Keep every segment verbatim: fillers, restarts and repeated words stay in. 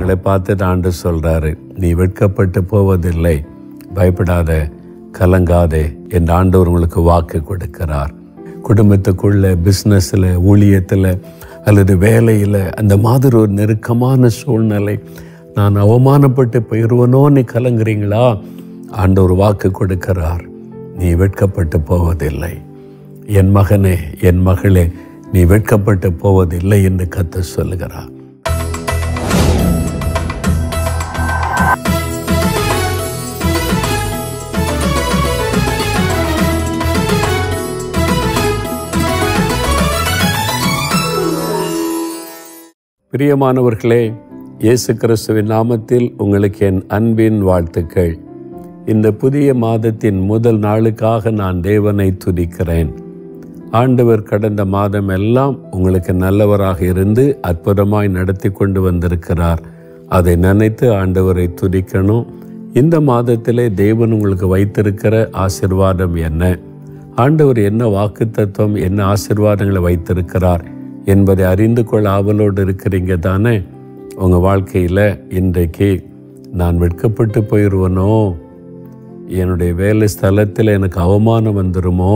உங்களை பார்த்துட்டு ஆண்டு சொல்கிறாரு, நீ வெட்கப்பட்டு போவதில்லை, பயப்படாத, கலங்காதே என்று ஆண்டவர் உங்களுக்கு வாக்கு கொடுக்கிறார். குடும்பத்துக்குள்ள, பிஸ்னஸில், ஊழியத்தில் அல்லது வேலையில் அந்த மாதிரி ஒரு நெருக்கமான சூழ்நிலை, நான் அவமானப்பட்டு போயிடுவனோ நீ கலங்குறீங்களா? ஆண்டவர் வாக்கு கொடுக்கிறார், நீ வெட்கப்பட்டு போவதில்லை. என் மகனே, என் மகளே, நீ வெட்கப்பட்டு போவதில்லை என்று கர்த்தர் சொல்லுகிறார். பிரியமானவர்களே, இயேசு கிறிஸ்துவின் நாமத்தில் உங்களுக்கு என் அன்பின் வாழ்த்துக்கள். இந்த புதிய மாதத்தின் முதல் நாளுக்காக நான் தேவனை துதிக்கிறேன். ஆண்டவர் கடந்த மாதம் எல்லாம் உங்களுக்கு நல்லவராக இருந்து அற்புதமாய் நடத்தி கொண்டு வந்திருக்கிறார். அதை நினைத்து ஆண்டவரை துதிக்கணும். இந்த மாதத்திலே தேவன் உங்களுக்கு வைத்திருக்கிற ஆசீர்வாதம் என்ன, ஆண்டவர் என்ன வாக்குத்தத்தம், என்ன ஆசீர்வாதங்களை வைத்திருக்கிறார் என்பதை அறிந்து கொள்ள ஆவலோடு இருக்கிறீங்க தானே? உங்கள் வாழ்க்கையில் இன்றைக்கு நான் வெட்கப்பட்டு போயிடுவனோ, என்னுடைய வேலை ஸ்தலத்தில் எனக்கு அவமானம் வந்துடுமோ,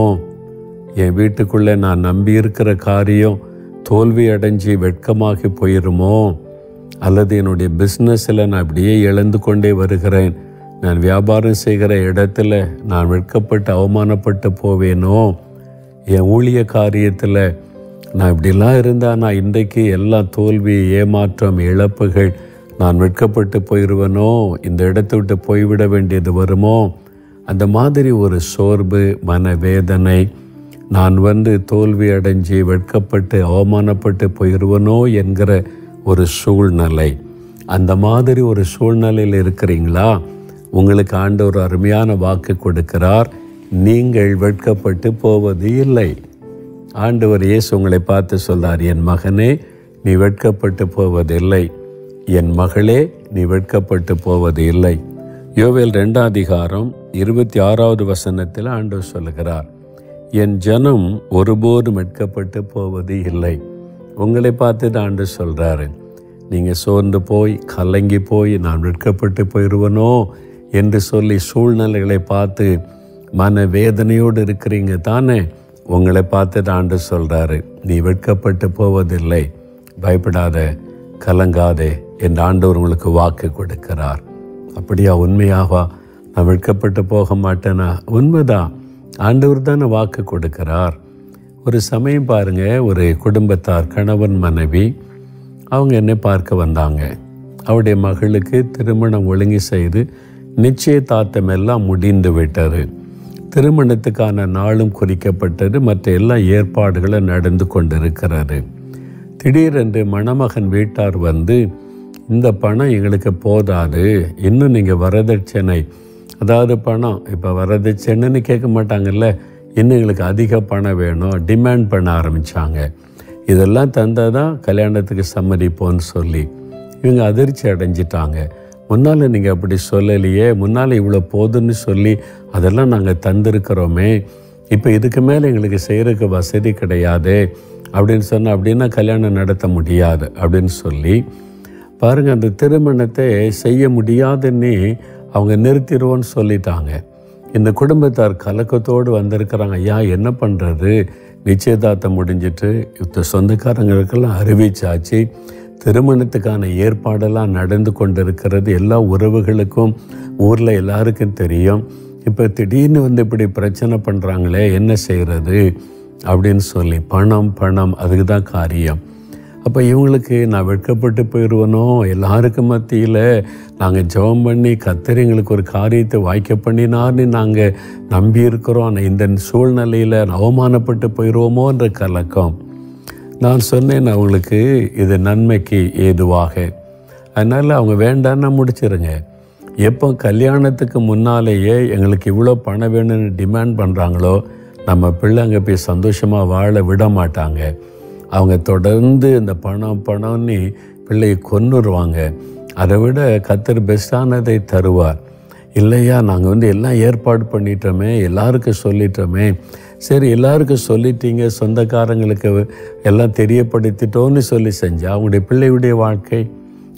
என் வீட்டுக்குள்ளே நான் நம்பி இருக்கிற காரியம் தோல்வி அடைஞ்சி வெட்கமாகி போயிடுமோ, அல்லது என்னுடைய பிஸ்னஸில் நான் அப்படியே இழந்து கொண்டே வருகிறேன், நான் வியாபாரம் செய்கிற இடத்துல நான் வெட்கப்பட்டு அவமானப்பட்டு போவேனோ, என் ஊழிய காரியத்தில் நான் இப்படிலாம் இருந்தால் நான் இன்றைக்கு எல்லா தோல்வி, ஏமாற்றம், இழப்புகள், நான் வெட்கப்பட்டு போயிடுவேனோ, இந்த இடத்தை விட்டு போய்விட வேண்டியது வருமோ, அந்த மாதிரி ஒரு சோர்வு, மனவேதனை, நான் வந்து தோல்வி அடைஞ்சி வெட்கப்பட்டு அவமானப்பட்டு போயிடுவனோ என்கிற ஒரு சூழ்நிலை, அந்த மாதிரி ஒரு சூழ்நிலையில் இருக்கிறீங்களா? உங்களுக்கு ஆண்டவர் ஒரு அருமையான வாக்கு கொடுக்கிறார், நீங்கள் வெட்கப்பட்டு போவது இல்லை. ஆண்டவர் இயேசு உங்களை பார்த்து சொல்றார், என் மகனே, நீ வெட்கப்பட்டு போவதில்லை, என் மகளே, நீ வெட்கப்பட்டு போவது இல்லை. யோவேல் ரெண்டாம் அதிகாரம் இருபத்தி ஆறாவது வசனத்தில் ஆண்டவர் சொல்லுகிறார், என் ஜனம் ஒருபோதும் வெட்கப்பட்டு போவது இல்லை. உங்களை பார்த்து தான் ஆண்டவர் சொல்கிறாரு, நீங்கள் சோர்ந்து போய் கலங்கி போய் நான் வெட்கப்பட்டு போயிடுவனோ என்று சொல்லி சூழ்நிலைகளை பார்த்து மன வேதனையோடு இருக்கிறீங்க தானே? உங்களை பார்த்து ஆண்டவர் சொல்கிறாரு, நீ வெட்கப்பட்டு போவதில்லை, பயப்படாத, கலங்காதே என்று ஆண்டவர் உங்களுக்கு வாக்கு கொடுக்கிறார். அப்படியா? உண்மையாவா? நான் வெட்கப்பட்டு போக மாட்டேனா? உண்மைதான், ஆண்டவர் தானே வாக்கு கொடுக்கிறார். ஒரு சமயம் பாருங்க, ஒரு குடும்பத்தார், கணவன் மனைவி, அவங்க என்னை பார்க்க வந்தாங்க. அவருடைய மகளுக்கு திருமணம் ஒழுங்கு செய்து நிச்சயதார்த்தம் எல்லாம் முடிந்து விட்டது. திருமணத்துக்கான நாளும் குறிக்கப்பட்டது, மற்ற எல்லா ஏற்பாடுகளும் நடந்து கொண்டிருக்கிறது. திடீரென்று மணமகன் வீட்டார் வந்து, இந்த பணம் எங்களுக்கு போதாது, இன்னும் நீங்கள் வரதட்சணை, அதாவது பணம், இப்போ வரதட்சணைன்னு கேட்க மாட்டாங்கல்ல, இன்னும் எங்களுக்கு அதிக பணம் வேணும், டிமாண்ட் பண்ண ஆரம்பித்தாங்க. இதெல்லாம் தந்தால் தான் கல்யாணத்துக்கு சம்மதிப்போன்னு சொல்லி இவங்க அதிர்ச்சி அடைஞ்சிட்டாங்க. முன்னால் நீங்கள் அப்படி சொல்லலையே, முன்னால் இவ்வளோ போதுன்னு சொல்லி அதெல்லாம் நாங்கள் தந்திருக்கிறோமே, இப்போ இதுக்கு மேலே எங்களுக்கு செய்கிறதுக்கு வசதி கிடையாது அப்படின்னு சொன்னால் அப்படின்னா கல்யாணம் நடத்த முடியாது அப்படின்னு சொல்லி பாருங்கள், அந்த திருமணத்தை செய்ய முடியாதுன்னு அவங்க நிறுத்திடுவோன்னு சொல்லிட்டாங்க. இந்த குடும்பத்தார் கலக்கத்தோடு வந்திருக்கிறாங்க. ஐயா, என்ன பண்ணுறது? நிச்சயதார்த்தம் முடிஞ்சிட்டு இப்போ சொந்தக்காரங்களுக்கெல்லாம் அறிவிச்சாச்சு, திருமணத்துக்கான ஏற்பாடெல்லாம் நடந்து கொண்டிருக்கிறது, எல்லா உறவுகளுக்கும் ஊரில் எல்லாருக்கும் தெரியும். இப்போ திடீர்னு வந்து இப்படி பிரச்சனை பண்ணுறாங்களே, என்ன செய்கிறது அப்படின்னு சொல்லி, பணம் பணம் அதுக்கு தான் காரியம். அப்போ இவங்களுக்கு நான் வெட்கப்பட்டு போயிடுவனோ, எல்லாருக்கும் மத்தியில் நாங்கள் ஜெபம் பண்ணி கர்த்தர் எங்களுக்கு ஒரு காரியத்தை வாய்க்க பண்ணினார்னு நாங்கள் நம்பி இருக்கிறோம், ஆனால் இந்த சூழ்நிலையில் அவமானப்பட்டு போயிடுவோமோன்ற கலக்கம். நான் சொன்னேன் அவங்களுக்கு, இது நன்மைக்கு ஏதுவாக, அதனால் அவங்க வேண்டான்னு முடிச்சிருங்க. எப்போ கல்யாணத்துக்கு முன்னாலேயே எங்களுக்கு இவ்வளோ பணம் வேணும்னு டிமாண்ட் பண்ணுறாங்களோ, நம்ம பிள்ளை அங்கே போய் சந்தோஷமாக வாழ விட மாட்டாங்க. அவங்க தொடர்ந்து இந்த பணம் பணம்னு பிள்ளையை கொன்னுருவாங்க. அதை விட கர்த்தர் பெஸ்ட்டானதை தருவார். இல்லையா, நாங்கள் வந்து எல்லாம் ஏற்பாடு பண்ணிட்டோமே, எல்லாருக்கும் சொல்லிட்டோமே. சரி, எல்லாருக்கும் சொல்லிட்டீங்க, சொந்தக்காரங்களுக்கு எல்லாம் தெரியப்படுத்திட்டோன்னு சொல்லி செஞ்சால் அவங்களுடைய பிள்ளையுடைய வாழ்க்கை,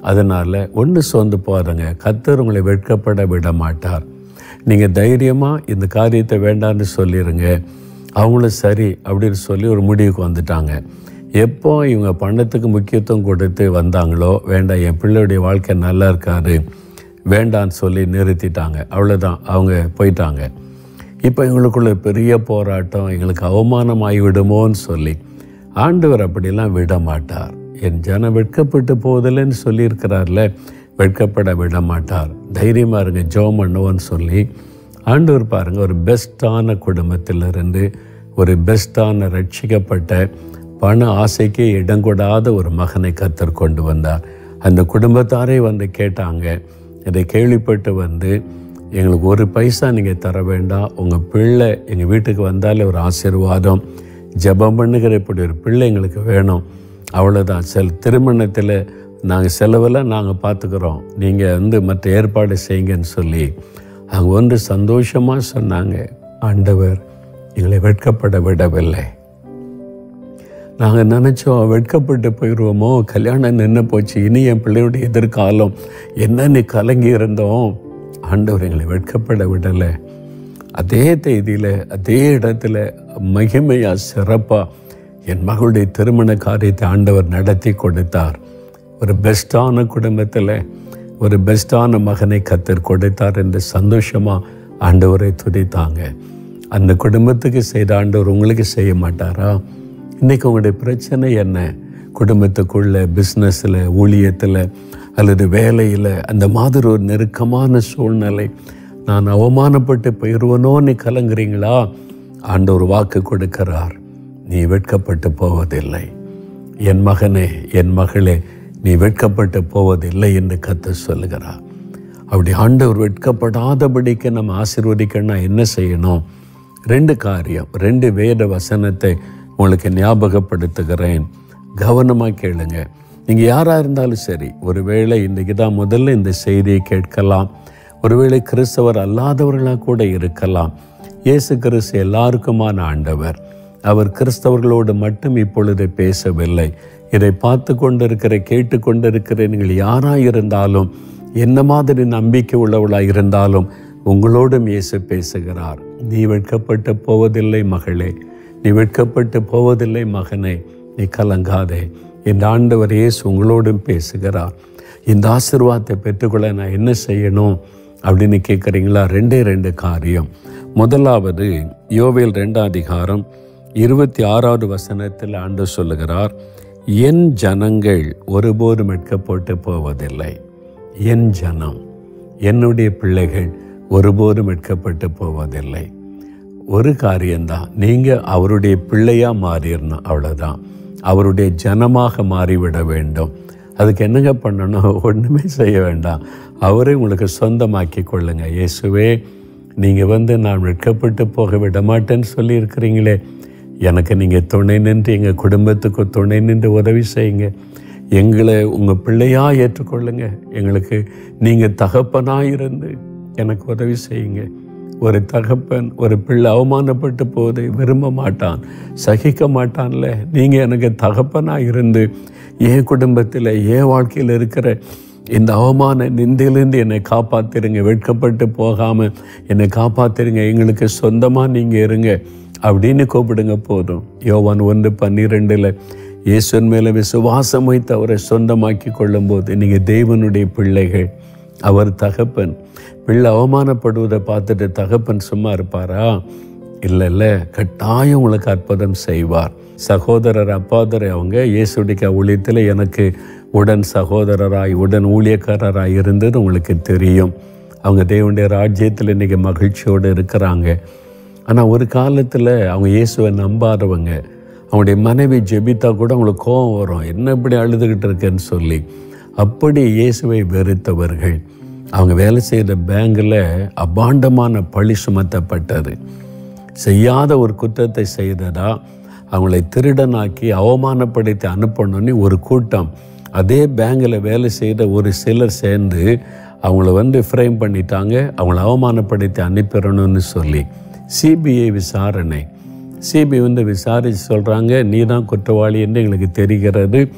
அதனால் ஒன்று சோர்ந்து போகிறங்க, கர்த்தர் உங்களை வெட்கப்பட விட மாட்டார். நீங்கள் தைரியமாக இந்த காரியத்தை வேண்டான்னு சொல்லிடுங்க. அவங்களும் சரி அப்படின்னு சொல்லி ஒரு முடிவுக்கு வந்துட்டாங்க. எப்போ இவங்க பணத்துக்கு முக்கியத்துவம் கொடுத்து வந்தாங்களோ, வேண்டாம் என் பிள்ளையுடைய வாழ்க்கை நல்லா இருக்காது வேண்டான்னு சொல்லி நிறுத்திட்டாங்க. அவ்வளோதான், அவங்க போயிட்டாங்க. இப்போ எங்களுக்குள்ள பெரிய போராட்டம், எங்களுக்கு அவமானம் ஆகிவிடுமோன்னு சொல்லி ஆண்டவர் அப்படிலாம் விட மாட்டார். என் ஜனம் வெட்கப்பட்டு போவதில்லைன்னு சொல்லியிருக்கிறார்ல, வெட்கப்பட விட மாட்டார். தைரியமாக இருங்க, ஜெபம் பண்ணுவோன்னு சொல்லி ஆண்டவர் பாருங்கள், ஒரு பெஸ்ட்டான குடும்பத்திலிருந்து ஒரு பெஸ்ட்டான ரட்சிக்கப்பட்ட பண ஆசைக்கே இடங்கொடாத ஒரு மகனை கர்த்தர் கொண்டு வந்தார். அந்த குடும்பத்தாரே வந்து கேட்டாங்க. இதை கேள்விப்பட்டு வந்து, எங்களுக்கு ஒரு பைசா நீங்கள் தர வேண்டாம், உங்கள் பிள்ளை எங்கள் வீட்டுக்கு வந்தாலே ஒரு ஆசீர்வாதம், ஜெபம் பண்ணுகிற இப்படி ஒரு பிள்ளை எங்களுக்கு வேணும், அவ்வளோதான். செல் திருமணத்தில் நாங்கள் செலவெல்லாம் நாங்கள் பார்த்துக்குறோம், நீங்கள் வந்து மற்ற ஏற்பாடு செய்யுங்கன்னு சொல்லி அவங்க வந்து சந்தோஷமாக சொன்னாங்க. ஆண்டவர் எங்களை வெட்கப்பட விடவில்லை. நாங்கள் நினச்சோம் வெட்கப்பட்டு போயிடுவோமோ, கல்யாணம் நின்று போச்சு, இனி என் பிள்ளையுடைய எதிர்காலம் என்னன்னு கலங்கி இருந்தோம். ஆண்டவர் எங்களை வெட்கப்பட விடலை. அதே தேதியில் அதே இடத்துல மகிமையாக சிறப்பாக என் மகளுடைய திருமண காரியத்தை ஆண்டவர் நடத்தி கொடுத்தார். ஒரு பெஸ்ட்டான குடும்பத்தில் ஒரு பெஸ்ட்டான மகனை கர்த்தர் கொடுத்தார் என்று சந்தோஷமாக ஆண்டவரை துதித்தாங்க. அந்த குடும்பத்துக்கு செய்த ஆண்டவர் உங்களுக்கு செய்ய மாட்டாரா? இன்றைக்கி உங்களுடைய பிரச்சனை என்ன? குடும்பத்துக்குள்ள, பிஸ்னஸில், ஊழியத்தில் அல்லது வேலையில் அந்த மாதிரி ஒரு நெருக்கமான சூழ்நிலை, நான் அவமானப்பட்டு போயிடுவனோன்னு கலங்குறீங்களா? ஆண்டவர் வாக்கு கொடுக்கிறார், நீ வெட்கப்பட்டு போவதில்லை. என் மகனே, என் மகளே, நீ வெட்கப்பட்டு போவதில்லை என்று கர்த்தர் சொல்லுகிறார். அப்படி ஆண்டவர் வெட்கப்படாதபடிக்கு நம்ம ஆசீர்வதிக்கணும்னா என்ன செய்யணும்? ரெண்டு காரியம், ரெண்டு வேத வசனத்தை உங்களுக்கு ஞாபகப்படுத்துகிறேன். கவனமாக கேளுங்க. நீங்கள் யாராக இருந்தாலும் சரி, ஒருவேளை இன்றைக்கி தான் முதல்ல இந்த செய்தியை கேட்கலாம், ஒருவேளை கிறிஸ்தவர் அல்லாதவர்களாக கூட இருக்கலாம். இயேசு கிறிஸ்து எல்லாருக்குமான ஆண்டவர். அவர் கிறிஸ்தவர்களோடு மட்டும் இப்பொழுது பேசவில்லை. இதை பார்த்து கொண்டிருக்கிற, கேட்டு கொண்டிருக்கிற நீங்கள் யாராக இருந்தாலும், என்ன மாதிரி நம்பிக்கை உள்ளவளாக இருந்தாலும் உங்களோடும் இயேசு பேசுகிறார். நீ வெட்கப்பட்டு போவதில்லை மகளே, நீ வெட்கப்பட்டு போவதில்லை மகனே, நீ கலங்காதே. இந்த ஆண்டவர் இயேசு உங்களோடும் பேசுகிறார். இந்த ஆசீர்வாதத்தை பெற்றுக்கொள்ள நான் என்ன செய்யணும் அப்படின்னு கேட்குறீங்களா? ரெண்டே ரெண்டு காரியம். முதலாவது, யோவேல் ரெண்டாம் அதிகாரம் இருபத்தி ஆறாவது வசனத்தில் ஆண்டவர் சொல்லுகிறார், என் ஜனங்கள் ஒருபோதும் வெட்கப்பட்டு போவதில்லை. என் ஜனம், என்னுடைய பிள்ளைகள் ஒருபோதும் வெட்கப்பட்டு போவதில்லை. ஒரு காரியம்தான், நீங்கள் அவருடைய பிள்ளையாக மாறிடணும், அவ்வளோதான். அவருடைய ஜனமாக மாறிவிட வேண்டும். அதுக்கு என்னங்க பண்ணணும்? ஒன்றுமே செய்ய வேண்டாம், அவரே உங்களுக்கு சொந்தமாக்கி கொள்ளுங்க. இயேசுவே, நீங்கள் வந்து நான் வெட்கப்பட்டு போக விட மாட்டேன்னு சொல்லியிருக்கிறீங்களே, எனக்கு நீங்கள் துணை நின்று, எங்கள் குடும்பத்துக்கு துணை நின்று உதவி செய்யுங்க. எங்களை உங்கள் பிள்ளையாக ஏற்றுக்கொள்ளுங்க. எங்களுக்கு நீங்கள் தகப்பனாக இருந்து எனக்கு உதவி செய்யுங்க. ஒரு தகப்பன் ஒரு பிள்ளை அவமானப்பட்டு போவதை விரும்ப மாட்டான், சகிக்க மாட்டான்ல. நீங்கள் எனக்கு தகப்பனாக இருந்து என் குடும்பத்தில், என் வாழ்க்கையில் இருக்கிற இந்த அவமான நிந்தையிலேருந்து என்னை காப்பாற்றிருங்க, வெட்கப்பட்டு போகாமல் என்னை காப்பாற்றிருங்க, எங்களுக்கு சொந்தமாக நீங்கள் இருங்க அப்படின்னு கூப்பிடுங்க, போதும். யோவான் ஒன்று பன்னிரெண்டில் இயேசுவின் மேலே விசுவாசம் வைத்து அவரை சொந்தமாக்கி கொள்ளும்போது நீங்கள் தேவனுடைய பிள்ளைகள். அவர் தகப்பன். பிள்ளை அவமானப்படுவதை பார்த்துட்டு தகப்பன் சும்மா இருப்பாரா? இல்லை இல்லை, கட்டாயம் உங்களுக்கு அற்புதம் செய்வார். சகோதரர் அப்பாதரை அவங்க இயேசுடைய ஊழியத்தில் எனக்கு உடன் சகோதரராய், உடன் ஊழியக்காரராய் இருந்தது உங்களுக்கு தெரியும். அவங்க தேவனுடைய ராஜ்யத்தில் இன்றைக்கி மகிழ்ச்சியோடு இருக்கிறாங்க. ஆனால் ஒரு காலத்தில் அவங்க இயேசுவை நம்பாதவங்க. அவங்களுடைய மனைவி ஜெபித்தா கூட அவங்களுக்கு கோபம் வரும், என்ன இப்படி அழுதுகிட்டு இருக்கேன்னு சொல்லி. அப்படி இயேசுவை வெறுத்தவர்கள். அவங்க வேலை செய்த பேங்கில் அபாண்டமான பழி சுமத்தப்பட்டது. செய்யாத ஒரு குற்றத்தை செய்ததா அவங்களை திருடனாக்கி அவமானப்படுத்தி அனுப்பணுன்னு ஒரு கூட்டம் அதே பேங்கில் வேலை செய்த ஒரு சிலர் சேர்ந்து அவங்கள வந்து ஃப்ரேம் பண்ணிட்டாங்க, அவங்கள அவமானப்படுத்தி அனுப்பிடணும்னு சொல்லி. சிபிஐ விசாரணை. சிபிஐ வந்து விசாரித்து சொல்கிறாங்க, நீ தான் குற்றவாளி என்று எங்களுக்கு தெரிகிறது,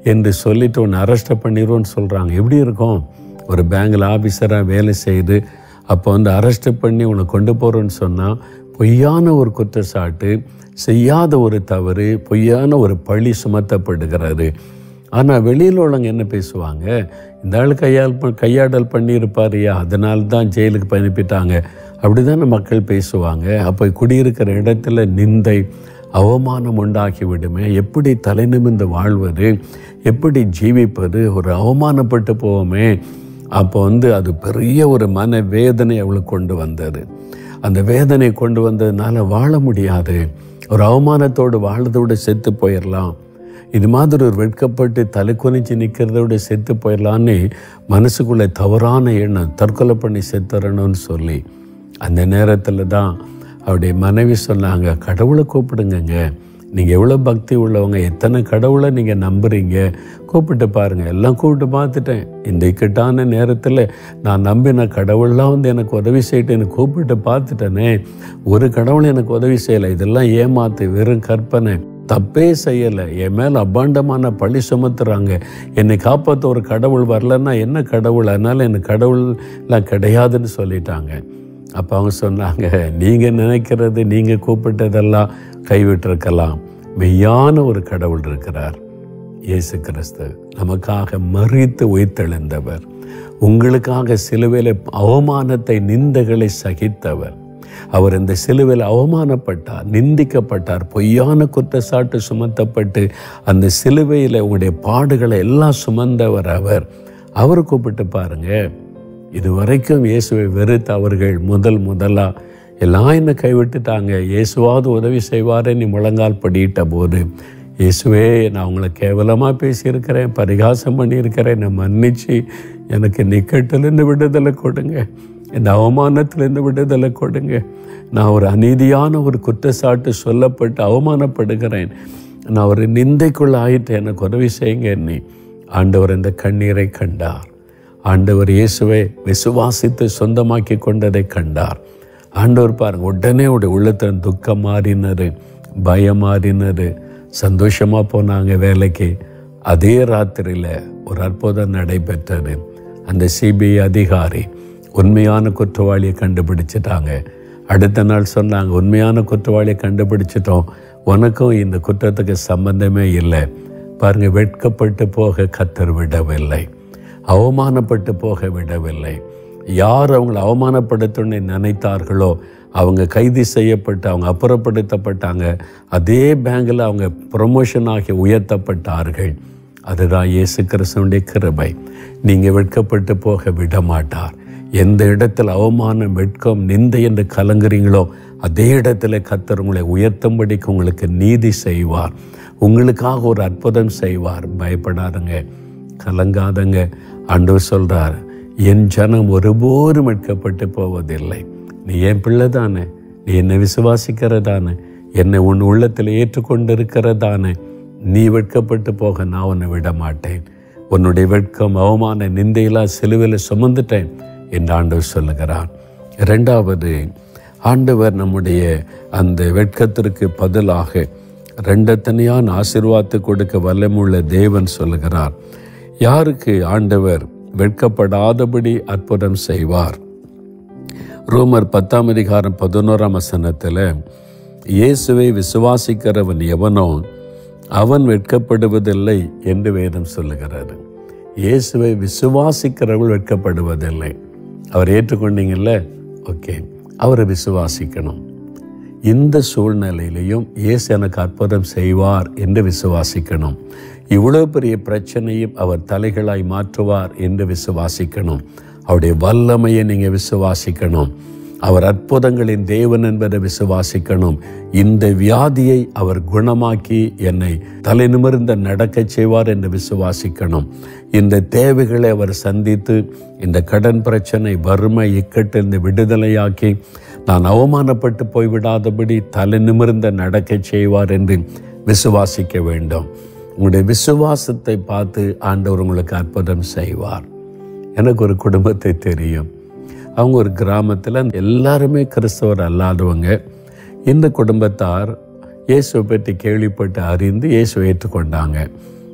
என்று சொல்லிட்டு ஒன்று அரெஸ்ட் பண்ணிடுவோன்னு சொல்கிறாங்க. எப்படி இருக்கும்? ஒரு பேங்கில் ஆஃபீஸராக வேலை செய்து அப்போ வந்து அரெஸ்ட் பண்ணி உன்னை கொண்டு போகிறோன்னு சொன்னால் பொய்யான ஒரு குற்றச்சாட்டு, செய்யாத ஒரு தவறு, பொய்யான ஒரு பழி சுமத்தப்படுகிறாரு. ஆனால் வெளியில் உள்ளவங்க என்ன பேசுவாங்க? இந்த ஆள் கையால் கையாடல் பண்ணியிருப்பாரியா, அதனால தான் ஜெயிலுக்கு அனுப்பிட்டாங்க, அப்படி தானே மக்கள் பேசுவாங்க. அப்போ குடியிருக்கிற இடத்துல நிந்தை, அவமானம் உண்டாக்கி விடுமே. எப்படி தலை நிமிர்ந்து வாழ்வது, எப்படி ஜீவிப்பது, ஒரு அவமானப்பட்டு போவோமே. அப்போ வந்து அது பெரிய ஒரு மன வேதனை அவளுக்கு கொண்டு வந்தது. அந்த வேதனை கொண்டு வந்ததுனால வாழ முடியாது. ஒரு அவமானத்தோடு வாழ்றதோடு செத்து போயிடலாம், இது மாதிரி ஒரு வெட்கப்பட்டு தலை குனிஞ்சு நிற்கிறதோடு செத்து போயிடலான்னு மனசுக்குள்ளே தவறான எண்ணம், தற்கொலை பண்ணி செத்துறணும்னு சொல்லி அந்த நேரத்தில் தான் அவருடைய மனைவி சொன்னாங்க, கடவுளை கூப்பிடுங்கங்க, நீங்கள் எவ்வளோ பக்தி உள்ளவங்க, எத்தனை கடவுளை நீங்கள் நம்புறீங்க, கூப்பிட்டு பாருங்கள். எல்லாம் கூப்பிட்டு பார்த்துட்டேன், இந்த இக்கட்டான நேரத்தில் நான் நம்பின கடவுள்லாம் வந்து எனக்கு உதவி செய்யிட்டு எனக்கு கூப்பிட்டு பார்த்துட்டேனே, ஒரு கடவுள் எனக்கு உதவி செய்யலை, இதெல்லாம் ஏமாத்து, வெறும் கற்பனை, தப்பே செய்யலை, என் மேலே அபாண்டமான பழி சுமத்துறாங்க, என்னை காப்பாற்ற ஒரு கடவுள் வரலன்னா என்ன கடவுள், அதனால் எனக்கு கடவுள்லாம் கிடையாதுன்னு சொல்லிட்டாங்க. அப்போ அவங்க சொன்னாங்க, நீங்கள் நினைக்கிறது, நீங்கள் கூப்பிட்டதெல்லாம் கைவிட்டிருக்கலாம், மெய்யான ஒரு கடவுள் இருக்கிறார், இயேசு கிறிஸ்து, நமக்காக மரித்து உயிர்த்தெழுந்தவர், உங்களுக்காக சிலுவையில் அவமானத்தை, நிந்தைகளை சகித்தவர். அவர் இந்த சிலுவையில் அவமானப்பட்டார், நிந்திக்கப்பட்டார், பொய்யான குற்றச்சாட்டு சுமத்தப்பட்டு அந்த சிலுவையில் உங்களுடைய பாடுகளை எல்லாம் சுமந்தவர் அவர். அவர் கூப்பிட்டு பாருங்க. இதுவரைக்கும் இயேசுவை வெறுத்த அவர்கள் முதல் முதலாக எல்லாம் என்னை கைவிட்டுட்டாங்க, இயேசுவாவது உதவி செய்வாரே நீ முழங்கால் படியிட்ட போது, இயேசுவே நான் உங்களை கேவலமாக பேசியிருக்கிறேன், பரிகாசம் பண்ணியிருக்கிறேன், என்னை மன்னிச்சு எனக்கு நிக்கட்டிலிருந்து விடுதலை கொடுங்க, இந்த அவமானத்திலேருந்து விடுதலை கொடுங்க, நான் ஒரு அநீதியான ஒரு குற்றச்சாட்டு சொல்லப்பட்டு அவமானப்படுகிறேன், நான் ஒரு நிந்தைக்குள்ள ஆயிட்டேன், எனக்கு உதவி செய்யுங்க என்னை. ஆண்டவர் இந்த கண்ணீரை கண்டார். ஆண்டவர் இயேசுவை விசுவாசித்து சொந்தமாக்கி கொண்டதை கண்டார். ஆண்டவர் பாருங்க, உடனே உடைய உள்ளத்தில் துக்கம் மாறினது, பயம் மாறினது, சந்தோஷமாக போனாங்க வேலைக்கு. அதே ராத்திரியில் ஒரு அற்புதம் நடைபெற்றது. அந்த சிபிஐ அதிகாரி உண்மையான குற்றவாளியை கண்டுபிடிச்சிட்டாங்க. அடுத்த நாள் சொன்னாங்க, உண்மையான குற்றவாளியை கண்டுபிடிச்சிட்டோம், உனக்கும் இந்த குற்றத்துக்கு சம்பந்தமே இல்லை. பாருங்க, வெட்கப்பட்டு போக கர்த்தர் விடவில்லை, அவமானப்பட்டு போக விடவில்லை. யார் அவங்களை அவமானப்படுத்தணும்னு நினைத்தார்களோ அவங்க கைது செய்யப்பட்டு அவங்க அப்புறப்படுத்தப்பட்டாங்க. அதே பேங்கில் அவங்க ப்ரொமோஷன் ஆகி உயர்த்தப்பட்டார்கள். அதுதான் இயேசு கிறிஸ்துவினுடைய கிருபை. நீங்கள் வெட்கப்பட்டு போக விட மாட்டார். எந்த இடத்துல அவமானம், வெட்கம், நிந்தை என்று கலங்குறீங்களோ அதே இடத்துல கர்த்தர் உங்களை உயர்த்தும்படிக்கு உங்களுக்கு நீதி செய்வார், உங்களுக்காக ஒரு அற்புதம் செய்வார். பயப்படாதுங்க, கலங்காதங்க. ஆண்டவர் சொல்றார், என் ஜனம் ஒருபோதும் வெட்கப்பட்டு போவதில்லை. நீ என் பிள்ளை தானே, நீ என்னை விசுவாசிக்கிறதானே, என்னை உன் உள்ளத்தில் ஏற்றுக்கொண்டு இருக்கிறதானே, நீ வெட்கப்பட்டு போக நான் உன்னை விட மாட்டேன். உன்னுடைய வெட்கம், அவமான, நிந்தையெல்லாம் சிலுவையில் சுமந்துட்டேன் என்று ஆண்டவர் சொல்லுகிறார். இரண்டாவது, ஆண்டவர் நம்முடைய அந்த வெட்கத்திற்கு பதிலாக ரெண்டத்தனையான ஆசீர்வாதத்தை கொடுக்க வல்லமுள்ள தேவன் சொல்லுகிறார். யாருக்கு ஆண்டவர் வெட்கப்படாதபடி அற்புதம் செய்வார்? ரோமர் பத்தாம் அதிகாரம் பதினோராம் வசனத்தில், இயேசுவை விசுவாசிக்கிறவன் எவனோ அவன் வெட்கப்படுவதில்லை என்று வேதம் சொல்லுகிறாரு. இயேசுவை விசுவாசிக்கிறவர்கள் வெட்கப்படுவதில்லை. அவர் ஏற்றுக்கொண்டீங்கல்ல, ஓகே, அவரை விசுவாசிக்கணும். இந்த சூழ்நிலையிலையும் இயேசு எனக்கு அற்புதம் செய்வார் என்று விசுவாசிக்கணும். இவ்வளோ பெரிய பிரச்சனையும் அவர் தலைகளாய் மாற்றுவார் என்று விசுவாசிக்கணும். அவருடைய வல்லமையை நீங்கள் விசுவாசிக்கணும். அவர் அற்புதங்களின் தேவன் என்பதை விசுவாசிக்கணும். இந்த வியாதியை அவர் குணமாக்கி என்னை தலை நிமிர்ந்த நடக்கச் செய்வார் என்று விசுவாசிக்கணும். இந்த தேவைகளை அவர் சந்தித்து இந்த கடன் பிரச்சனை, வறுமை, இக்கட்டிலிருந்து விடுதலையாக்கி நான் அவமானப்பட்டு போய்விடாதபடி தலை நிமிர்ந்த நடக்கச் செய்வார் என்று விசுவாசிக்க வேண்டும். உங்களுடைய விசுவாசத்தை பார்த்து ஆண்டவர் உங்களுக்கு அற்புதம் செய்வார். எனக்கு ஒரு குடும்பத்தை தெரியும். அவங்க ஒரு கிராமத்தில் எல்லாருமே கிறிஸ்தவர் அல்லாதவங்க. இந்த குடும்பத்தார் இயேசுவை பற்றி கேள்விப்பட்டு அறிந்து இயேசுவை ஏற்றுக்கொண்டாங்க.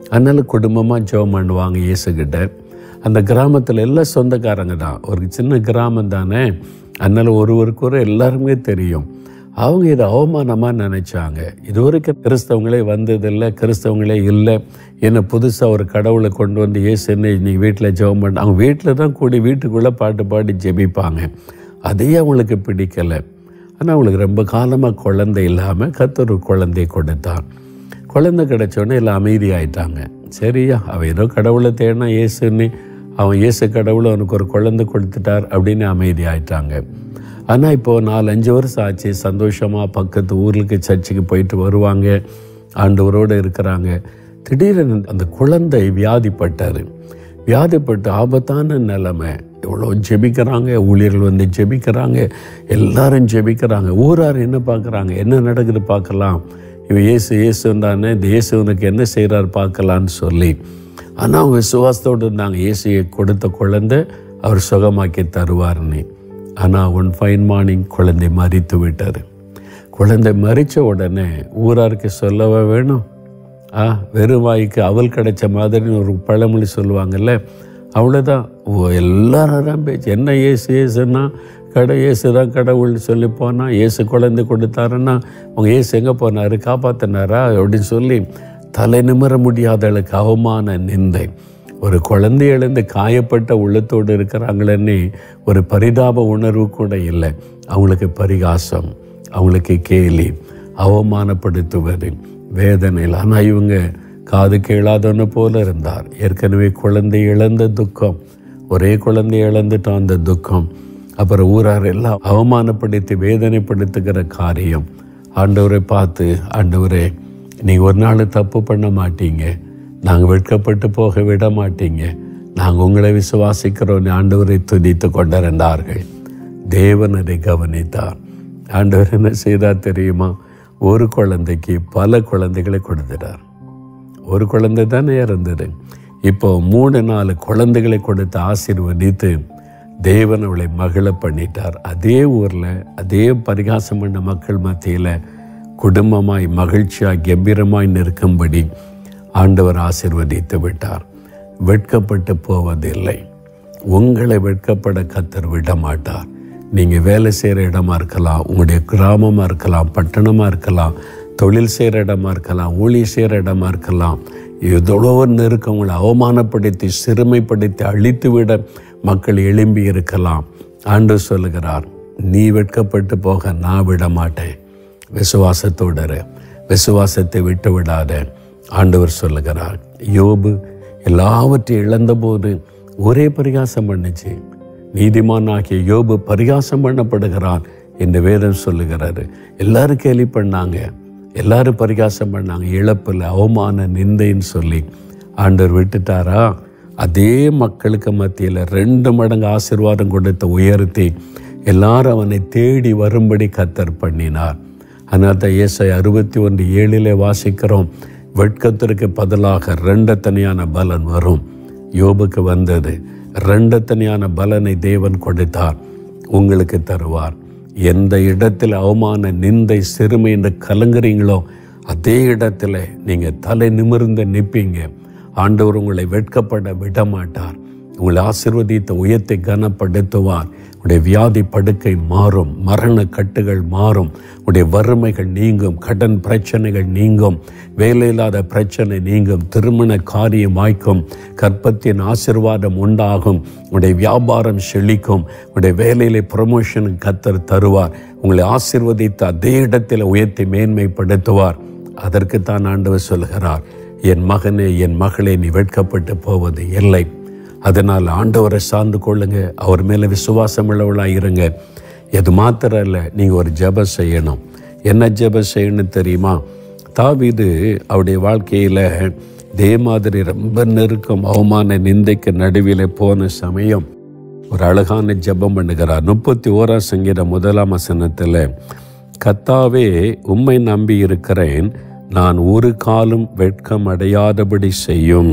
அதனால குடும்பமாக ஜெபம் பண்ணுவாங்க இயேசுக்கிட்ட. அந்த கிராமத்தில் எல்லாம் சொந்தக்காரங்க தான், ஒரு சின்ன கிராமம் தானே, அதனால ஒருவருக்கு ஒரு எல்லாருமே தெரியும். அவங்க இதை அவமானமாக நினைச்சாங்க. இது வரைக்கும் கிறிஸ்தவங்களே வந்ததில்லை, கிறிஸ்தவங்களே இல்லை, என்ன புதுசாக ஒரு கடவுளை கொண்டு வந்து இயேசு என்ன இன்னைக்கு வீட்டில் ஜெபம் பண்ண, அவங்க வீட்டில் தான் கூடி வீட்டுக்குள்ளே பாட்டு பாடி ஜெபிப்பாங்க. அதையே அவங்களுக்கு பிடிக்கலை. ஆனால் அவங்களுக்கு ரொம்ப காலமாக குழந்தை இல்லாமல் கர்த்தர் ஒரு குழந்தையை கொடுத்தார். குழந்தை கிடைச்சோடனே எல்லாம் அமைதியாயிட்டாங்க. சரியா, அவன் ஏதோ கடவுளை தேடினா இயேசுன்னு, அவன் இயேசு கடவுளை அவனுக்கு ஒரு குழந்தை கொடுத்துட்டார் அப்படின்னு அமைதியாயிட்டாங்க. ஆனால் இப்போது நாலு அஞ்சு வருஷம் ஆச்சு, சந்தோஷமாக பக்கத்து ஊருக்கு சர்ச்சுக்கு போயிட்டு வருவாங்க, ஆண்டவரோடு இருக்கிறாங்க. திடீரென அந்த குழந்தை வியாதிப்பட்டார். வியாதிப்பட்டு ஆபத்தான நிலைமை. எவ்வளோ ஜெபிக்கிறாங்க, ஊழியர்கள் வந்து ஜெபிக்கிறாங்க, எல்லாரும் ஜெபிக்கிறாங்க. ஊரார் என்ன பார்க்குறாங்க, என்ன நடக்குது பார்க்கலாம், இவன் இயேசு இயேசுன்றானே, இந்த இயேசுவனுக்கு என்ன செய்கிறார் பார்க்கலான்னு சொல்லி. ஆனால் அவங்க விசுவாசத்தோடு இருந்தாங்க, இயேசுயை கொடுத்த குழந்தை அவர் சுகமாக்கி தருவார்னு. ஆனால் ஒன் ஃபைன் மார்னிங் குழந்தை மரித்து விட்டார். குழந்தை மரித்த உடனே ஊராருக்கு சொல்லவே வேணும். ஆ வெறும் வாய்க்கு அவள் கிடைச்ச மாதிரின்னு ஒரு பழமொழி சொல்லுவாங்கல்ல, அவ்வளோதான். ஓ எல்லாரும் தான் பேச்சு. என்ன இயேசு இயேசுன்னா கடை இயேசு தான் கடவுள் சொல்லி போனால், இயேசு குழந்தை கொடுத்தாருன்னா அவங்க இயேசு எங்கே போனார், காப்பாற்றினாரா அப்படின்னு சொல்லி தலை நிமிர முடியாத அளவுக்கு அவமான நிந்தை. ஒரு குழந்தை எழுந்து காயப்பட்ட உள்ளத்தோடு இருக்கிறாங்களேன்னு ஒரு பரிதாப உணர்வு கூட இல்லை. அவங்களுக்கு பரிகாசம், அவங்களுக்கு கேலி, அவமானப்படுத்துவது, வேதனையில். ஆனால் இவங்க காது கேளாதவன்னு போல இருந்தார். ஏற்கனவே குழந்தை இழந்த துக்கம், ஒரே குழந்தை இழந்துட்டோம் அந்த துக்கம். அப்புறம் ஊரார் எல்லாம் அவமானப்படுத்தி வேதனைப்படுத்துகிற காரியம். ஆண்டவரை பார்த்து, ஆண்டவரே நீங்கள் ஒரு நாள் தப்பு பண்ண மாட்டீங்க, நாங்கள் வெட்கப்பட்டு போக விட மாட்டீங்க, நாங்கள் உங்களை விசுவாசிக்கிறோன்னு ஆண்டவரை துதித்து கொண்டிருந்தார்கள். தேவன் அதை கவனித்தார். ஆண்டவர் என்ன செய்தார் தெரியுமா, ஒரு குழந்தைக்கு பல குழந்தைகளை கொடுத்துட்டார். ஒரு குழந்தை தானே இறந்தது, இப்போ மூணு நாலு குழந்தைகளை கொடுத்து ஆசீர்வதித்து தேவன் அவளை மகிழ பண்ணிட்டார். அதே ஊரில் அதே பரிகாசம் பண்ண மக்கள் மத்தியில் குடும்பமாய் மகிழ்ச்சியாய் கம்பீரமாய் நிற்கும்படி ஆண்டவர் ஆசீர்வதித்து விட்டார். வெட்கப்பட்டு போவதில்லை. உங்களை வெட்கப்பட கர்த்தர் விட மாட்டார். நீங்கள் வேலை செய்கிற இடமா இருக்கலாம், உங்களுடைய கிராமமாக இருக்கலாம், பட்டணமாக இருக்கலாம், தொழில் செய்கிற இடமா இருக்கலாம், ஊழிய செய்கிற இடமா இருக்கலாம், எதோடோ நெருக்கம் உங்களை அவமானப்படுத்தி சிறுமைப்படுத்தி அழித்து விட மக்கள் எழும்பி இருக்கலாம். ஆண்டவர் சொல்லுகிறார், நீ வெட்கப்பட்டு போக நான் விட மாட்டேன். விசுவாசத்தோட விசுவாசத்தை விட்டு விடாத. ஆண்டவர் சொல்லுகிறார், யோபு எல்லாவற்றையும் இழந்தபோது ஒரே பரிகாசம் பண்ணிச்சு. நீதிமான் ஆகிய யோபு பரிகாசம் பண்ணப்படுகிறான் என்று வேதம் சொல்லுகிறாரு. எல்லாரும் கேலி பண்ணாங்க, எல்லாரும் பரிகாசம் பண்ணாங்க, இழப்பில் அவமான நிந்தைன்னு சொல்லி. ஆண்டவர் விட்டுட்டாரா? அதே மக்களுக்கு மத்தியில் ரெண்டு மடங்கு ஆசீர்வாதம் கொடுத்த உயர்த்தி எல்லாரும் அவனை தேடி வரும்படி கர்த்தர் பண்ணினார். அதனால தான் ஏசாயா அறுபத்தி ஒன்று ஏழிலே வாசிக்கிறோம், வெட்கத்திற்கு பதிலாக ரெண்டத்தனையான பலன் வரும். யோபுக்கு வந்தது. ரெண்டத்தனையான பலனை தேவன் கொடுத்தார், உங்களுக்கு தருவார். எந்த இடத்தில் அவமான நிந்தை சிறுமை என்று கலங்குறீங்களோ அதே இடத்துல நீங்கள் தலை நிமிர்ந்து நிற்பீங்க. ஆண்டவர் உங்களை வெட்கப்பட விட மாட்டார். உங்களை ஆசீர்வதித்த உயர்த்தை கனப்படுத்துவார். உடைய வியாதி படுக்கை மாறும், மரண கட்டுகள் மாறும், உடைய வறுமைகள் நீங்கும், கடன் பிரச்சனைகள் நீங்கும், வேலையில்லாத பிரச்சனை நீங்கும், திருமண காரியம் வாய்க்கும், கற்பத்தின் ஆசீர்வாதம் உண்டாகும், உடைய வியாபாரம் செழிக்கும், உடைய வேலையிலே ப்ரமோஷன் கர்த்தர் தருவார். உங்களை ஆசீர்வதித்த அதே இடத்தில் உயர்த்தி மேன்மைப்படுத்துவார். அதற்குத்தான் ஆண்டவர் சொல்கிறார், என் மகனே என் மகளே நீ வெட்கப்பட்டு போவது இல்லை. அதனால் ஆண்டவரை சார்ந்து கொள்ளுங்க, அவர் மேலே விசுவாசம் உள்ளவளாக இருங்க. எது மாத்திரம் இல்லை, நீங்கள் ஒரு ஜெபம் செய்யணும். என்ன ஜெபம் செய்யணும் தெரியுமா? தாவீது அவருடைய வாழ்க்கையில் இதே மாதிரி ரொம்ப நெருக்கம் அவமான நிந்தைக்கு நடுவில் போன சமயம் ஒரு அழகான ஜெபம் பண்ணுகிறார். முப்பத்தி ஓராம் சங்கீதம் முதலாம் வசனத்தில், கர்த்தாவே உம்மை நம்பி இருக்கிறேன், நான் ஒரு காலம் வெட்கம் அடையாதபடி செய்யும்,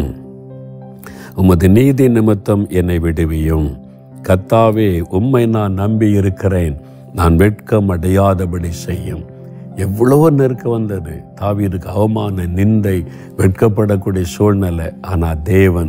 உமது நீதி நிமித்தம் என்னை விடுவியும். கர்த்தாவே உம்மை நான் நம்பி இருக்கிறேன், நான் வெட்கம் அடையாதபடி செய்யும். எவ்வளவோ நெருக்க வந்தது. தாவீதுக்கு அவமான, நிந்தை, வெட்கப்படக்கூடிய சூழ்நிலை. ஆனால் தேவன்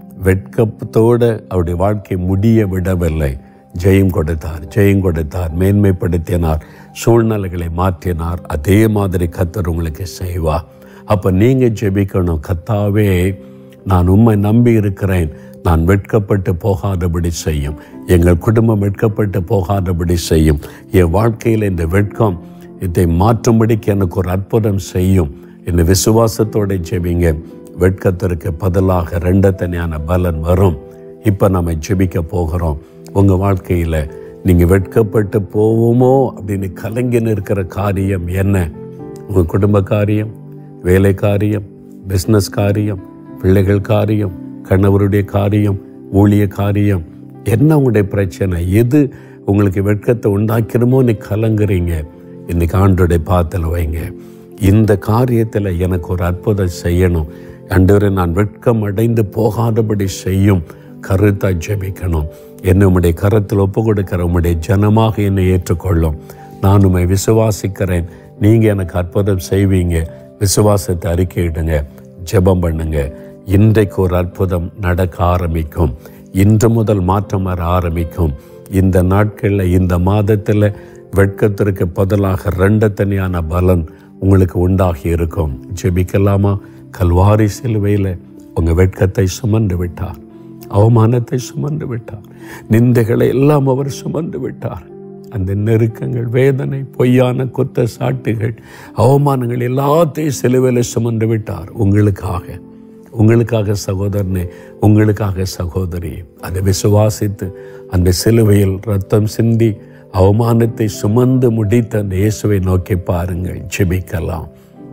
வெட்கத்தோடு அவருடைய வாழ்க்கை முடிய விடவில்லை. ஜெயம் கொடுத்தார், ஜெயம் கொடுத்தார், மேன்மைப்படுத்தினார், சூழ்நிலைகளை மாற்றினார். அதே மாதிரி கர்த்தர் உங்களுக்கு செய்வார். அப்போ நீங்கள் ஜெபிக்கணும், கர்த்தாவே நான் உம்மை நம்பி இருக்கிறேன், நான் வெட்கப்பட்டு போகாதபடி செய்யும், எங்கள் குடும்பம் வெட்கப்பட்டு போகாதபடி செய்யும், என் வாழ்க்கையில் இந்த வெட்கம் இதை மாற்றும்படிக்கு எனக்கு ஒரு அற்புதம் செய்யும். இந்த விசுவாசத்தோடு ஜெபிங்க. வெட்கத்திற்கு பதிலாக ரெண்டத்தனையான பலன் வரும். இப்போ நம்ம ஜெபிக்க போகிறோம். உங்கள் வாழ்க்கையில் நீங்கள் வெட்கப்பட்டு போவோமோ அப்படின்னு கலங்கி நிற்கிற காரியம் என்ன? உங்கள் குடும்ப காரியம், வேலை காரியம், பிஸ்னஸ் காரியம், பிள்ளைகள் காரியம், கணவருடைய காரியம், ஊழிய காரியம், என்ன உங்களுடைய பிரச்சனை? எது உங்களுக்கு வெட்கத்தை உண்டாக்கணுமோ நீ கலங்குறீங்க? இன்னைக்கு ஆண்டோடைய பாதத்தில் வைங்க. இந்த காரியத்தில் எனக்கு ஒரு அற்புதம் செய்யணும் ஆண்டவரே, நான் வெட்கம் அடைந்து போகாதபடி செய்யும். கருத்தாய் ஜெபிக்கணும். என்னை உம்முடைய கரத்தில் ஒப்பு கொடுக்கிற உம்முடைய ஜனமாக என்னை ஏற்றுக்கொள்ளும். நான் உம்மை விசுவாசிக்கிறேன், நீங்கள் எனக்கு அற்புதம் செய்வீங்க. விசுவாசத்தை அறிக்கையிடுங்க, ஜெபம் பண்ணுங்க. இன்றைக்கு ஒரு அற்புதம் நடக்க ஆரம்பிக்கும். இன்று முதல் மாற்றம் வர ஆரம்பிக்கும். இந்த நாட்களில், இந்த மாதத்தில் வெட்கத்திற்கு பதிலாக ரெண்டு தனியான பலன் உங்களுக்கு உண்டாகி இருக்கும். ஜெபிக்கலாமா? கல்வாரி சிலுவையில் உங்கள் வெட்கத்தை சுமந்து விட்டார், அவமானத்தை சுமந்து விட்டார், நிந்தைகளை எல்லாம் அவர் சுமந்து விட்டார். அந்த நெருக்கங்கள், வேதனை, பொய்யான குற்ற சாட்டுகள், அவமானங்கள் எல்லாத்தையும் சிலுவையில் சுமந்து விட்டார். உங்களுக்காக, உங்களுக்காக சகோதரனே, உங்களுக்காக சகோதரி. அதை விசுவாசித்து அந்த சிலுவையில் ரத்தம் சிந்தி அவமானத்தை சுமந்து முடித்த அந்த இயேசுவை நோக்கி பாருங்கள். ஜெபிக்கலாம்.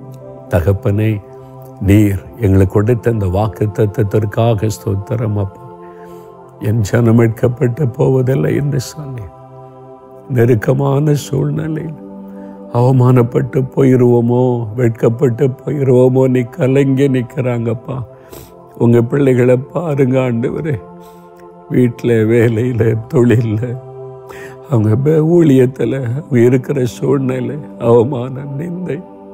தகப்பனே, நீர் எங்களுக்கு கொடுத்த அந்த வாக்கு தத்தத்திற்காக ஸ்தோத்திரம் அப்பா. என் ஜனம் வெட்கப்பட்டு போவதில்லை என்று சொன்னேன். நெருக்கமான சூழ்நிலையில் அவமானப்பட்டு போயிடுவோமோ, வெட்கப்பட்டு போயிடுவோமோ நீ கலங்கி நிற்கிறாங்கப்பா. உங்கள் பிள்ளைகளை பாருங்க ஆண்டவரே. வீட்டில், வேலையில், தொழிலில், அவங்க ஊழியத்தில் அவங்க இருக்கிற சூழ்நிலை, அவமானம், நிந்தை,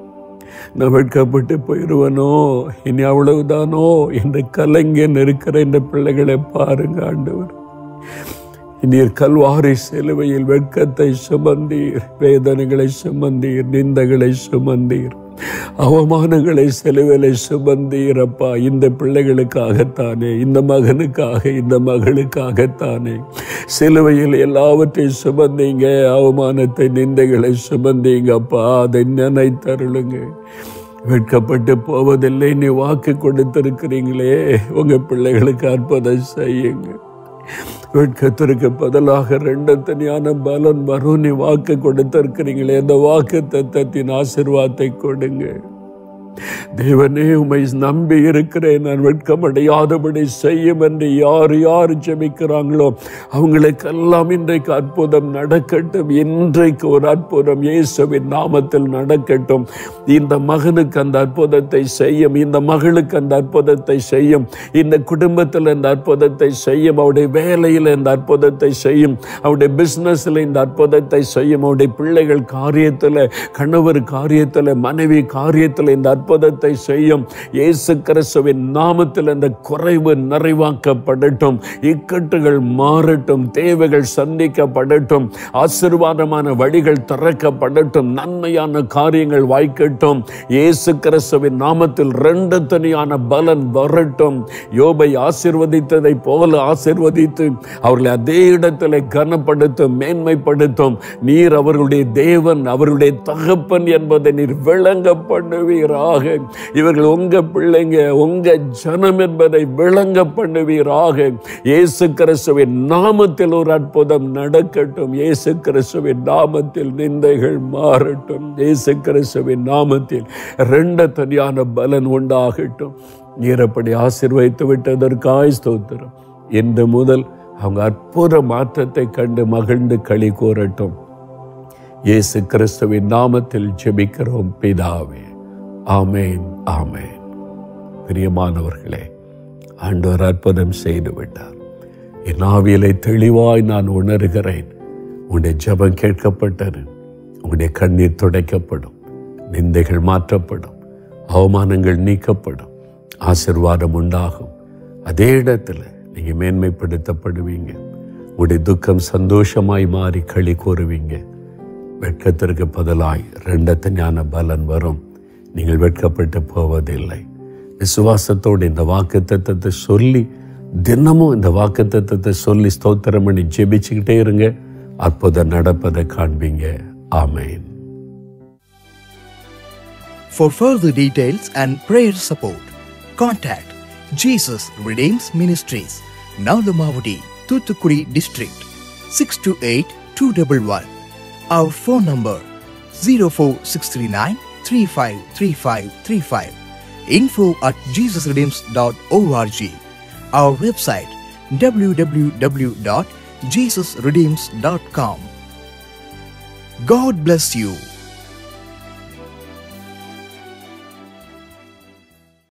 நான் வெட்கப்பட்டு போயிடுவனோ, இனி அவ்வளவுதானோ என்று கலங்கி இருக்கிற இந்த பிள்ளைகளை பாருங்க ஆண்டவர். நீர் கல்வாரி சிலுவையில் வெட்கத்தை சுமந்தீர், வேதனைகளை சுமந்தீர், நிந்தைகளை சுமந்தீர், அவமானங்களை சிலுவையிலே சுமந்தீரப்பா. இந்த பிள்ளைகளுக்காகத்தானே, இந்த மகனுக்காக, இந்த மகளுக்காகத்தானே சிலுவையில் எல்லாவற்றையும் சுமந்தீங்க. அவமானத்தை, நிந்தைகளை சுமந்தீங்கப்பா. அதை நினைத்தருளுங்க. வெட்கப்பட்டு போவதில்லை நீ வாக்கு கொடுத்திருக்கிறீங்களே, உங்க பிள்ளைகளுக்கு அற்புதம் செய்யுங்க. வெட்கத்திற்கு பதிலாக ரெண்டு தனியான பலன் வரும் நீ வாக்கு கொடுத்திருக்கிறீங்களே, அந்த வாக்கு தத்தத்தின் ஆசீர்வாதத்தை கொடுங்க. தேவனே, உம்மை நம்பி இருக்கிறேன், நான் வெட்கமடையாதபடி செய்யும் என்று யார் யார் ஜெபிக்கிறாங்களோ அவங்களுக்கெல்லாம் இன்றைக்கு அற்புதம் நடக்கட்டும். இன்றைக்கு ஒரு அற்புதம் இயேசுவின் நாமத்தில் நடக்கட்டும். இந்த மகனுக்கு அந்த அற்புதத்தை செய்யும், இந்த மகளுக்கு அந்த அற்புதத்தை செய்யும், இந்த குடும்பத்தில் இந்த அற்புதத்தை செய்யும், அவருடைய வேலையில் இந்த அற்புதத்தை செய்யும், அவருடைய பிஸ்னஸில் இந்த அற்புதத்தை செய்யும், அவருடைய பிள்ளைகள் காரியத்தில், கணவர் காரியத்தில், மனைவி காரியத்தில் இந்த அற்புதத்தை செய்யும். இயேசு கிறிஸ்துவின் நாமத்தில் அந்த குறைவு நிறைவாக்கப்படட்டும், இக்கட்டுகள் மாறட்டும், தேவைகள் சந்திக்கப்படட்டும், ஆசீர்வாதமான வழிகள் திறக்கப்படட்டும், நன்மையான காரியங்கள் வாய்க்கட்டும். இயேசு கிறிஸ்துவின் நாமத்தில் ரெண்டு தனியான பலன் வரட்டும். யோபை ஆசீர்வதித்ததை போல ஆசீர்வதித்து அவர்களை அதே இடத்தில் கனப்படுத்தும், மேன்மைப்படுத்தும். நீர் அவர்களுடைய தேவன், அவர்களுடைய தகப்பன் என்பதை நீர் விளங்க பண்ணுவீராக. இவர்கள் உங்க பிள்ளைங்க, உங்க ஜனம் என்பதை விளங்க பண்ணுவீராக. இயேசு கிறிஸ்துவின் நாமத்தில் ஒரு அற்புதம் நடக்கட்டும். இயேசு கிறிஸ்துவின் நாமத்தில் நிந்தைகள் மாறட்டும். இயேசு கிறிஸ்துவின் நாமத்தில் ரெண்டு தனியான பலன் உண்டாகட்டும். நீரப்படி ஆசீர்வதித்து விட்டதற்காய் ஸ்தோத்திரம். இன்று முதல் அவங்க அற்புத மாற்றத்தை கண்டு மகிழ்ந்து களி கூறட்டும். இயேசு கிறிஸ்துவின் நாமத்தில் ஜெபிக்கிறோம் பிதாவே. ஆமேன், ஆமேன். பிரியமானவர்களே, ஆண்டவர் அற்புதம் செய்து விட்டார். என் ஆவியிலே தெளிவாய் நான் உணர்கிறேன். உங்களுடைய ஜெபம் கேட்கப்பட்டது, உங்களுடைய கண்ணீர் துடைக்கப்படும், நிந்தைகள் மாற்றப்படும், அவமானங்கள் நீக்கப்படும், ஆசீர்வாதம் உண்டாகும். அதே இடத்துல நீங்க மேன்மைப்படுத்தப்படுவீங்க. உங்களுடைய துக்கம் சந்தோஷமாய் மாறி களி கூறுவீங்க. வெட்கத்திற்கு பதிலாய் ரெண்டத்த ஞான பலன் வரும். நீங்கள் வெட்கப்பட்டு போவதில்லை. விசுவாசத்தோடு இந்த வாக்குத்தத்தத்தை சொல்லி, தினமும் இந்த வாக்குத்தத்தத்தை சொல்லி ஸ்தோத்திரம் பண்ணி ஜெபிச்சுக்கிட்டே இருங்க. அற்புதம் நடப்பதை காண்பீங்க. ஆமென். For further details and prayer support, contact Jesus Redeems Ministries, Nalamavadi, Thuthukudi District, six two eight, two one one. Our phone number zero four six three nine, three five three five three five. Info at jesus redeems dot org. Our website w w w dot jesus redeems dot com. God bless you.